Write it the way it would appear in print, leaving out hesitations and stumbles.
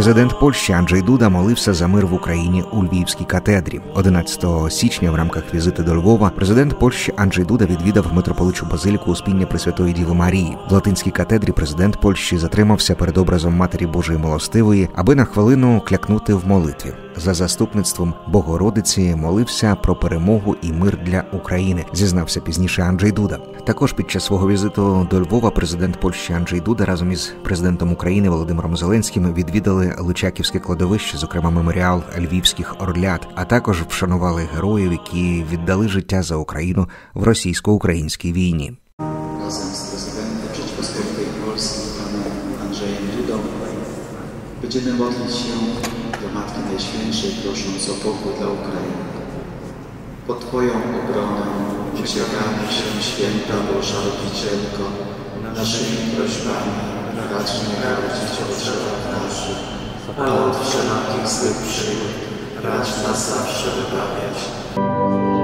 Президент Польщі Анджей Дуда молився за мир в Україні у Львівській катедрі. 11 січня в рамках візиту до Львова президент Польщі Анджей Дуда відвідав митрополичу базиліку Успіння Пресвятої Діви Марії. В Латинській катедрі президент Польщі затримався перед образом Матері Божої Милостивої, аби на хвилину клякнути в молитві. За заступництвом Богородиці молився про перемогу і мир для України, зізнався пізніше Анджей Дуда. Також під час свого візиту до Львова президент Польщі Анджей Дуда разом із президентом України Володимиром Зеленським відвідали Личаківське кладовище, зокрема меморіал Львівських орлят, а також вшанували героїв, які віддали життя за Україну в російсько-українській війні. Razem z prezydentem Rzeczypospolitej Polskiej, panem Andrzejem Dudą, będziemy modlić się do Matki Najświętszej, prosząc o pokój dla Ukrainy. Pod Twoją obronę uciekamy się, Święta Boża Rodzicielko, naszymi prośbami racz nie gardzić o potrzebach naszych, a od wszelakich złych przygód racz nas zawsze wybawiać.